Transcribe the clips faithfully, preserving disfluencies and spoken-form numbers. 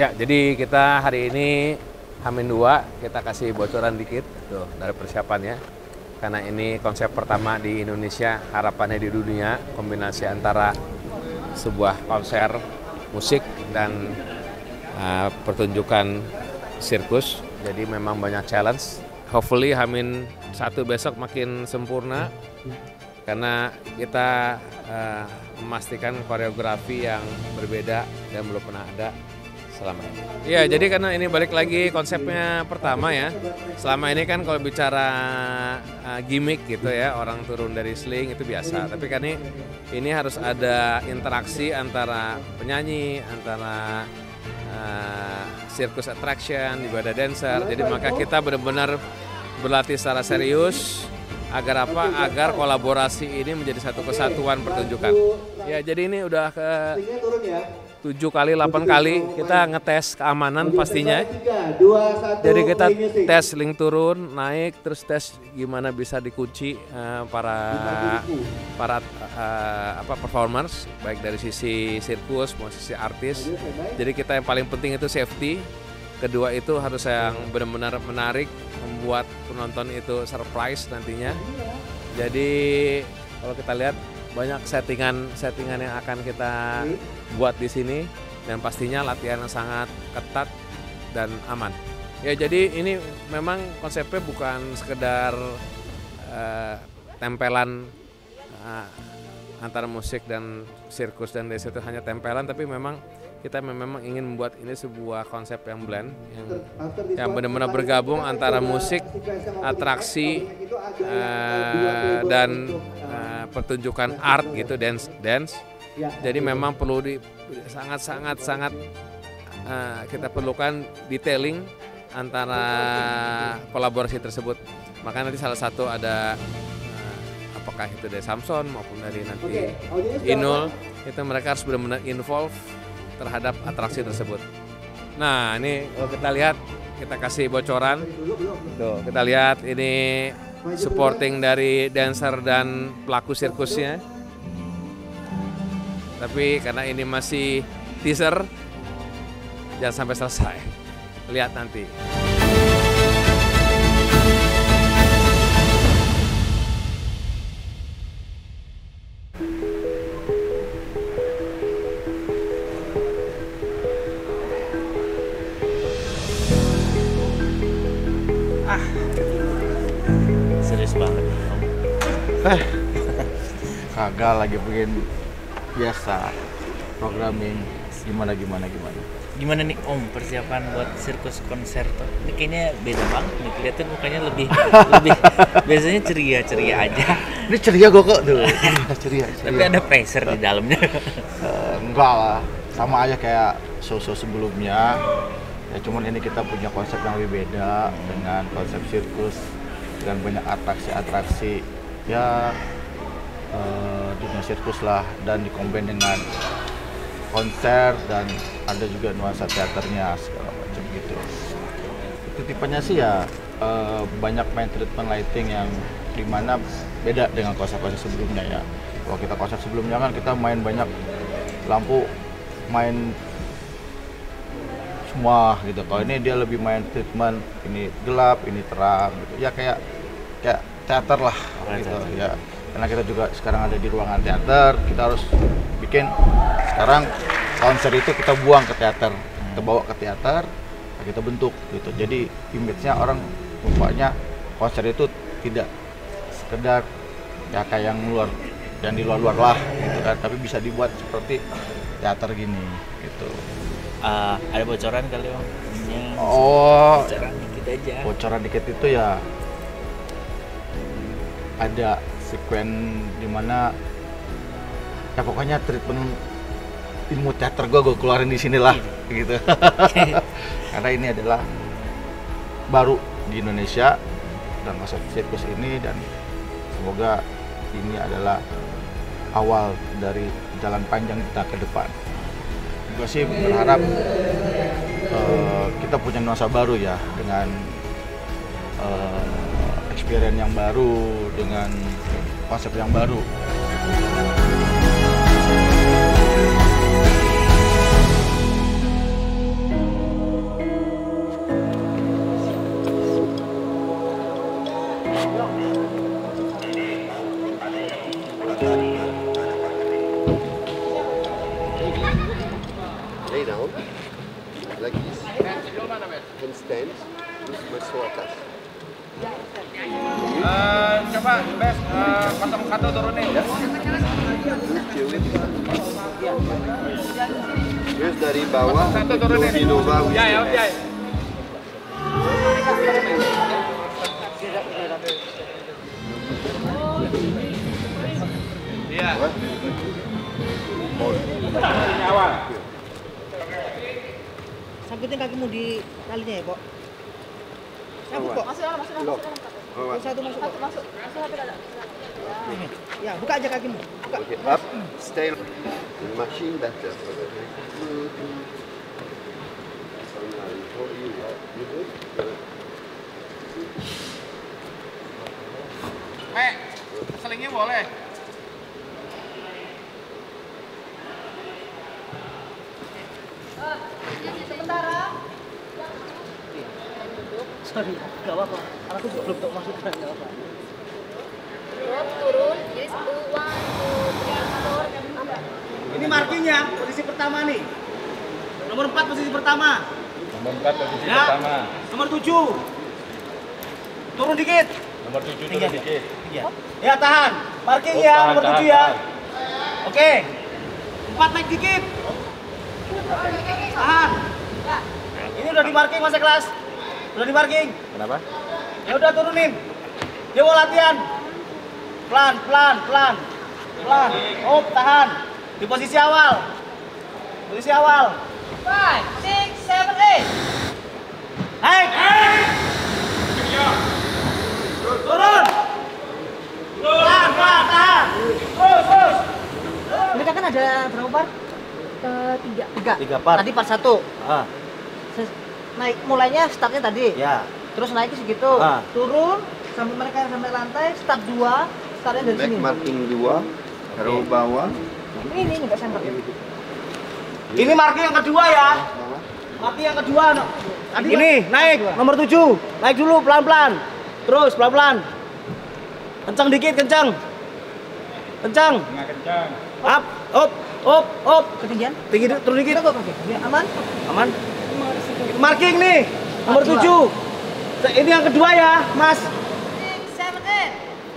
Ya, jadi kita hari ini Hamin dua, kita kasih bocoran dikit tuh dari persiapannya. Karena ini konsep pertama di Indonesia, harapannya di dunia, kombinasi antara sebuah konser musik dan uh, pertunjukan sirkus. Jadi memang banyak challenge. Hopefully Hamin satu besok makin sempurna karena kita uh, memastikan koreografi yang berbeda dan belum pernah ada selama ini. Ya, jadi karena ini balik lagi konsepnya pertama ya. Selama ini kan kalau bicara uh, gimmick gitu ya, orang turun dari sling itu biasa. Tapi kan ini ini harus ada interaksi antara penyanyi, antara uh, circus attraction, juga ada dancer. Jadi maka kita benar-benar berlatih secara serius. Agar apa? Agar kolaborasi ini menjadi satu kesatuan pertunjukan. Ya, jadi ini udah ke tujuh kali, delapan kali kita ngetes keamanan pastinya. Jadi kita tes link turun, naik, terus tes gimana bisa dikunci uh, para para uh, apa performers, baik dari sisi sirkus maupun sisi artis. Jadi kita yang paling penting itu safety. Kedua itu harus yang benar-benar menarik, membuat penonton itu surprise nantinya. Jadi kalau kita lihat banyak settingan-settingan yang akan kita buat di sini dan pastinya latihan yang sangat ketat dan aman. Ya, jadi ini memang konsepnya bukan sekedar uh, tempelan uh, antara musik dan sirkus dan desa itu hanya tempelan, tapi memang kita memang ingin membuat ini sebuah konsep yang blend, yang, yang benar-benar bergabung antara musik, atraksi, uh, dan uh, pertunjukan art gitu, dance, dance. Jadi memang perlu di sangat-sangat-sangat uh, kita perlukan detailing antara kolaborasi tersebut. Maka nanti salah satu ada uh, apakah itu dari Samson maupun dari nanti Inul, itu mereka harus benar-benar involve terhadap atraksi tersebut. Nah, ini kalau kita lihat, kita kasih bocoran. Tuh, kita lihat ini supporting dari dancer dan pelaku sirkusnya. Tapi karena ini masih teaser, jangan sampai selesai. Lihat nanti. Serius banget Eh, kagak lagi bikin biasa programming gimana gimana gimana. Gimana nih Om persiapan buat sirkus konserto? Ini kayaknya beda banget nih, kelihatan mukanya lebih lebih biasanya ceria-ceria aja. Ini ceria gue kok tuh. ceria, ceria. Tapi ada pressure di dalamnya. uh, enggak lah, sama aja kayak show-show sebelumnya. Ya cuman ini kita punya konsep yang lebih beda dengan konsep sirkus dengan banyak atraksi-atraksi ya uh, dunia sirkus lah, dan dikombin dengan konser dan ada juga nuansa teaternya segala macam gitu. Itu tipenya sih ya uh, banyak main treatment lighting yang dimana beda dengan konsep-konsep sebelumnya ya. Kalau kita konsep sebelumnya kan kita main banyak lampu, main semua gitu. Kalau ini dia lebih main treatment, ini gelap, ini terang gitu. Ya kayak kayak teater lah gitu ya. Karena kita juga sekarang ada di ruangan teater, kita harus bikin sekarang konser itu kita buang ke teater, kita bawa ke teater, kita bentuk gitu. Jadi image-nya orang rupanya konser itu tidak sekedar ya kayak yang luar, yang di luar-luar lah gitu kan, tapi bisa dibuat seperti teater gini gitu. Uh, ada bocoran kali Om? Yang Oh, bocoran dikit aja. Bocoran dikit itu ya ada sekuen dimana ya pokoknya treatment ilmu teater gue gue keluarin di sini lah gitu. Karena ini adalah baru di Indonesia dan konsep sirkus ini, dan semoga ini adalah awal dari jalan panjang kita ke depan. Gue sih berharap uh, kita punya nuansa baru ya, dengan uh, experience yang baru, dengan konsep yang baru. Pak, bes uh, nol satu turunin. Ya. Terus dari bawah satu turunin. Innova. Ya, ya, ya. Iya. Awal. Sangkutin kakimu di talinya ya, Pok. Sangkut, Pok. Masuk dalam, masuk dalam, masuk dalam. Terus satu masuk, Satu Pok. masuk, masuk satu dalam. Ya, buka aja kakimu. Buka. Okay, up, stay. Machine better. Eh, selingnya boleh. Sementara. Sorry, enggak apa-apa. Aku juga belum tahu masuk kan, enggak apa. Drop, turun. Jadi satu, one, two, three, four. Apa? Ini markingnya, posisi pertama nih. Nomor empat posisi pertama. Nomor empat posisi Ya. pertama. Nomor tujuh. Turun dikit. Nomor tujuh turun dikit. Iya. Ya, tahan. Parking Oh, ya, tahan, nomor tahan, tujuh ya. tahan. Oke. Empat naik dikit. Tahan. Ini udah di parking masa kelas. Udah di parking. Kenapa? Ya udah turunin. Dia mau latihan. Pelan, pelan, pelan. Pelan. Oh, tahan. Di posisi awal. Posisi awal. Five, six, seven, eight. Naik. Turun. Pelan, pelan, tahan. Terus, terus. Mereka kan ada berapa par? Uh, tiga. Tiga. Tiga par. Tadi par satu. Ah, Ses- Naik mulainya startnya tadi. ya. Terus naik segitu. Ah. Turun sampai mereka sampai lantai. Start dua. Startnya dari Back sini. marking dua, taruh bawah. Ini ini nggak center. Ini marking yang kedua ya. Marking yang kedua. No. Tadi ini naik nomor tujuh. Naik dulu pelan-pelan. Terus pelan-pelan. Kencang dikit, kencang. Kencang. Tengah kencang. Up, up, up, up. Ketinggian? Tinggi turun dikit. Ya, aman? Aman. Marking nih. Nomor tujuh. Ini yang kedua ya, Mas. Six, seven, eight.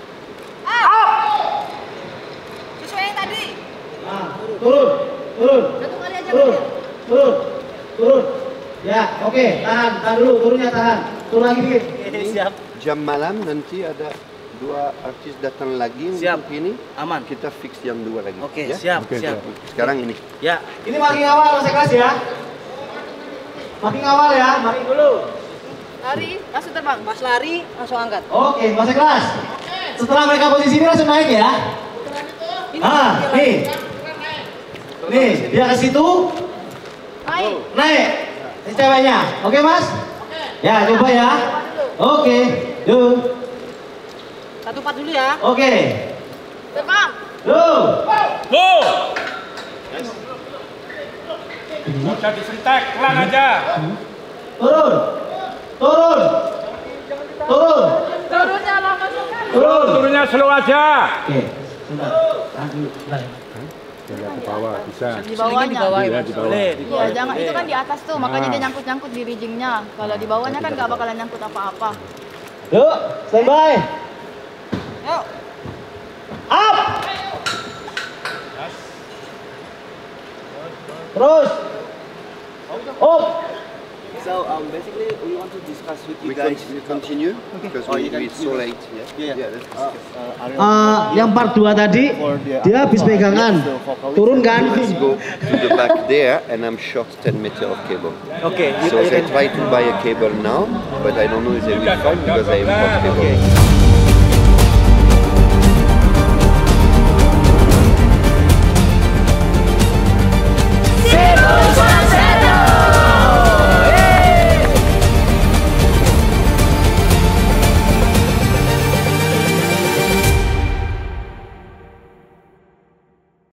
Up. Sesuai yang tadi. Nah, turun, turun. Satu kali aja. Turun, Bang. turun, turun. Ya, oke, tahan, tahan dulu, turunnya tahan. Turun lagi dikit. Siap. Jam malam nanti ada dua artis datang lagi Siap. untuk ini. Aman. Kita fix jam dua lagi. Oke, ya? siap, siap. Sekarang ini. Ya. Ini marking awal masa kelas ya. Marking awal ya, marking dulu. Lari, langsung terbang. Pas lari langsung angkat. Oke, masa kelas. Setelah mereka posisi ini langsung naik ya. Ah, nih. Nih, dia ke situ. Naik. Naik. Ini ceweknya. Oke, Mas? Ya, coba ya. Oke. Yuk. Satu empat dulu ya. Oke. Terbang. Yuk. Udah disentek, pelan aja. Turun. Turun. Turun. Turunnya lama sekali. Turun. Turunnya slow aja. Oke. Sebentar. Tahan dulu. Sebentar ya. Ke bawah bisa. Di bawahnya. Iya, di bawah. Iya, jangan itu kan di atas tuh, makanya dia nyangkut-nyangkut di rijingnya. Kalau di bawahnya kan nggak bakalan nyangkut apa-apa. Yuk, standby. Yuk. Up. Terus. Up. So um, basically we want to discuss with you We, con- guys. we continue because Oh, we, you can it's do so that. late. Yeah. Yeah, yeah. let's Uh, discuss. uh, are you- Uh, yang part dua tadi dia habis pegangan. Turun kan? Let's go to the back there, and I'm short ten meter of cable. Oke, So you they can- try to buy a cable now, but I don't know if they will find because I import cable. Oke.